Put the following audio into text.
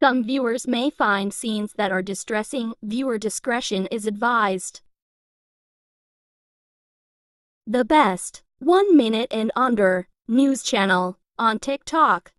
Some viewers may find scenes that are distressing. Viewer discretion is advised. The best 1 minute and under news channel on TikTok.